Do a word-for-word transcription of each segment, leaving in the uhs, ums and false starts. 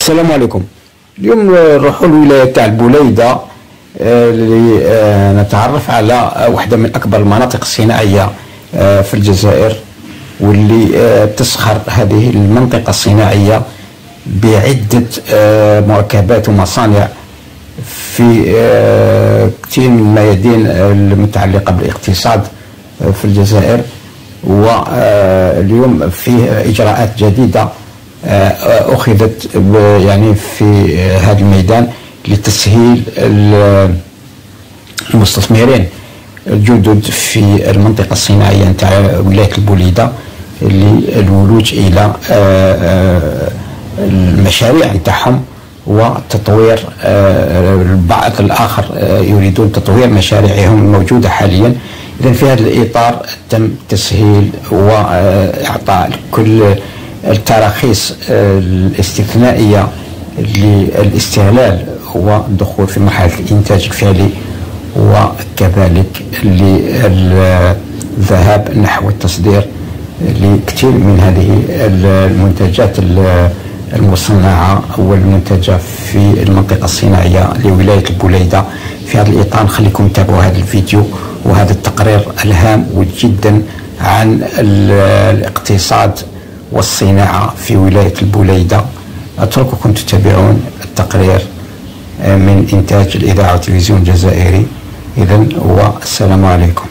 السلام عليكم. اليوم نروحوا للولايه تاع البوليده اللي نتعرف على واحده من اكبر المناطق الصناعيه في الجزائر، واللي تسخر هذه المنطقه الصناعيه بعده مركبات ومصانع في كثير من الميادين المتعلقه بالاقتصاد في الجزائر. واليوم فيه اجراءات جديده أخذت يعني في هذا الميدان لتسهيل المستثمرين الجدد في المنطقة الصناعية نتاع ولاية البوليدة للولوج إلى المشاريع نتاعهم وتطوير. البعض الآخر يريدون تطوير مشاريعهم الموجودة حاليا. إذا في هذا الإطار تم تسهيل وإعطاء كل التراخيص الاستثنائية للاستغلال والدخول في مرحلة الإنتاج الفعلي، وكذلك للذهاب نحو التصدير لكثير من هذه المنتجات المصنعة والمنتجة في المنطقة الصناعية لولاية البوليدة. في هذا الإطار نخليكم تتابعوا هذا الفيديو وهذا التقرير الهام جدا عن الاقتصاد والصناعة في ولاية البوليدة. أترككم تتابعون التقرير من إنتاج الإذاعة والتلفزيون الجزائري. إذن والسلام عليكم.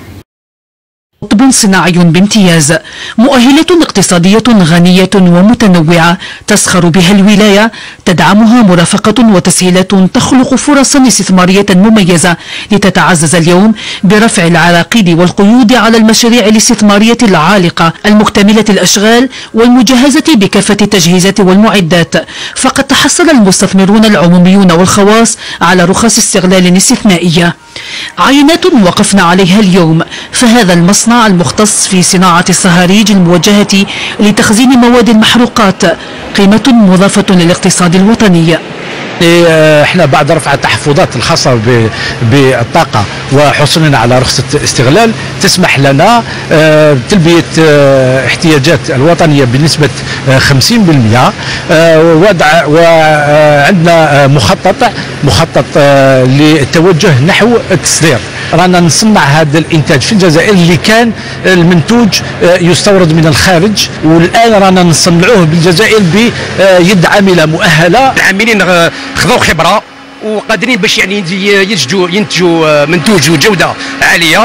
قطب صناعي بامتياز، مؤهلات اقتصادية غنية ومتنوعة تسخر بها الولاية، تدعمها مرافقة وتسهيلات تخلق فرصا استثمارية مميزة لتتعزز اليوم برفع العراقيل والقيود على المشاريع الاستثمارية العالقة المكتملة الأشغال والمجهزة بكافة التجهيزات والمعدات. فقد تحصل المستثمرون العموميون والخواص على رخص استغلال استثنائية. عينات وقفنا عليها اليوم، فهذا المصنع المختص في صناعة الصهاريج الموجهة لتخزين مواد المحروقات قيمة مضافة للاقتصاد الوطني. احنا بعد رفع التحفظات الخاصه بالطاقه وحصولنا على رخصه استغلال تسمح لنا تلبيه احتياجات الوطنيه بنسبه خمسين بالمئة، وضع وعندنا مخطط مخطط للتوجه نحو التصدير. رانا نصنع هذا الانتاج في الجزائر اللي كان المنتوج يستورد من الخارج، والان رانا نصنعوه بالجزائر بيد عامله مؤهله. العاملين خذوا خبره وقادرين باش يعني ينتجوا ينتجوا منتوج وجوده عاليه.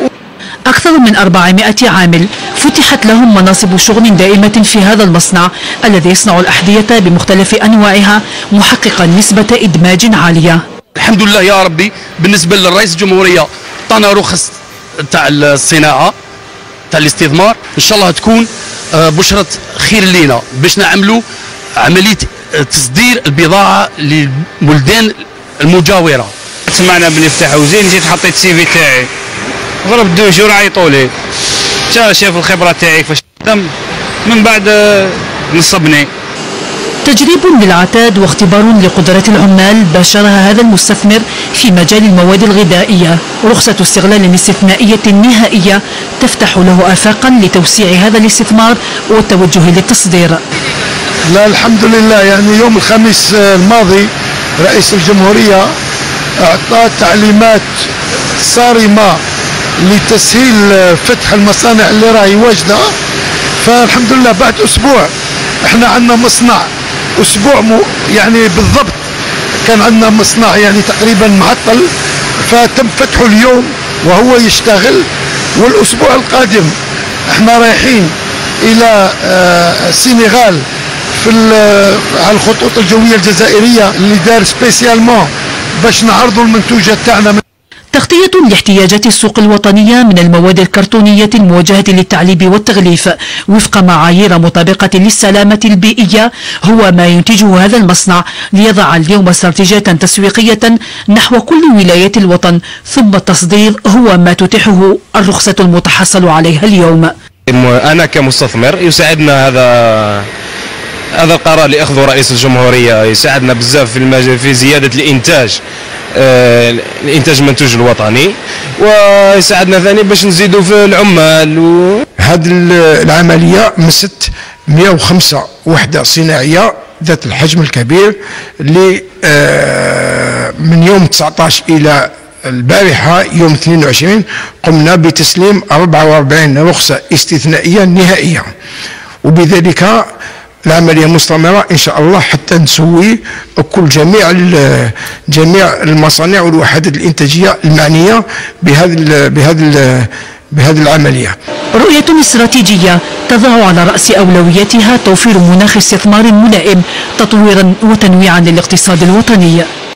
أكثر من أربعمائة عامل فتحت لهم مناصب شغل دائمة في هذا المصنع الذي يصنع الأحذية بمختلف أنواعها، محققا نسبة إدماج عالية. الحمد لله يا ربي. بالنسبه للرئيس الجمهوريه عطانا رخص تاع الصناعه تاع الاستثمار، ان شاء الله تكون بشره خير لينا باش نعملوا عمليه تصدير البضاعه للبلدان المجاوره. سمعنا بلي فتحوا زين، جيت حطيت السي في تاعي ضرب دو جور عيطوا لي تا شاف الخبره تاعي فاش تم، من بعد نصبني. تجريب للعتاد واختبار لقدرات العمال باشرها هذا المستثمر في مجال المواد الغذائية. رخصة استغلال استثنائية نهائية تفتح له آفاقا لتوسيع هذا الاستثمار والتوجه للتصدير. لا الحمد لله، يعني يوم الخميس الماضي رئيس الجمهورية أعطى تعليمات صارمة لتسهيل فتح المصانع اللي راهي واجدة. فالحمد لله بعد أسبوع احنا عندنا مصنع، أسبوع مو يعني بالضبط كان عندنا مصنع يعني تقريبا معطل، فتم فتحه اليوم وهو يشتغل. والأسبوع القادم احنا رايحين إلى السنغال في على الخطوط الجوية الجزائرية اللي دار سبيسيالمون باش نعرضوا المنتوجات تاعنا. تغطية لاحتياجات السوق الوطنية من المواد الكرتونية الموجهة للتعليب والتغليف وفق معايير مطابقة للسلامة البيئية هو ما ينتجه هذا المصنع، ليضع اليوم استراتيجية تسويقية نحو كل ولايات الوطن، ثم التصدير هو ما تتيحه الرخصة المتحصل عليها اليوم. أنا كمستثمر يساعدنا هذا هذا القرار اللي أخذه رئيس الجمهورية، يساعدنا بزاف في المجال في زيادة الإنتاج الانتاج المنتوج الوطني، ويساعدنا ثاني باش نزيدوا في العمال. و... هذه العمليه مست مئة وخمسة وحده صناعيه ذات الحجم الكبير اللي من يوم تسعة عشر إلى البارحة يوم اثنين وعشرين قمنا بتسليم أربعة وأربعين رخصة استثنائية نهائية، وبذلك العملية مستمرة إن شاء الله حتى نسوي كل جميع جميع المصانع والوحدات الإنتاجية المعنية بهذه بهذه بهذه العملية. رؤية استراتيجية تضع على رأس أولوياتها توفير مناخ استثمار ملائم تطويرا وتنويعا للاقتصاد الوطني.